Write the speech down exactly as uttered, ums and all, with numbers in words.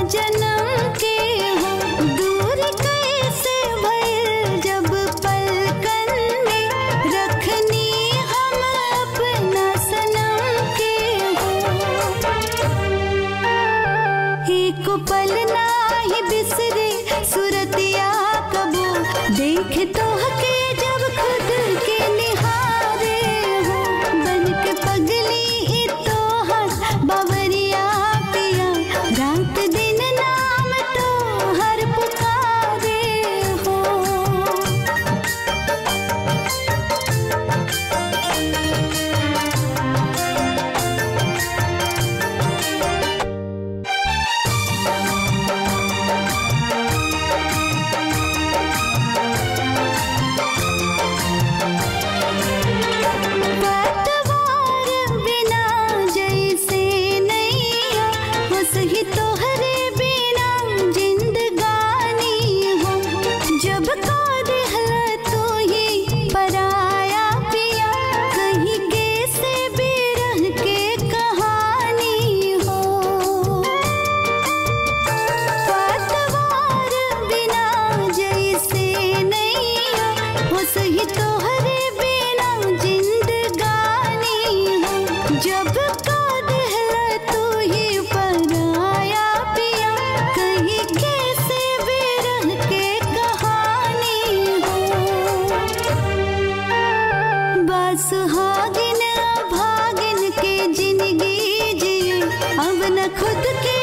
जन्म के हो, दूर कैसे भइल जब पलकन में रखनी हम अपना सनम के हो। एक पल नाही बिसरे सूरतिया कबो, देख तो हके जब खुद के निहारे हो। बन के पगली ई तो हर बावरिया पिया, रात दिन नाम तो हर पुकारे हो। पतवार बिना जैसे नैया, वसही तोहरे बिना जिंदगानी हो। जब का दिहला तू ही पराया पिया, कहीं कैसे बिरह के कहानी हो। पतवार बिना जैसे नैया, वसही तोहरे बिना जिंदगानी हो। जब का दिहला तू ही पराया पिया, कहीं कैसे बिरह के कहानी हो। बसुहागिन अभागिन के जिंदगी जिए, अब न खुद के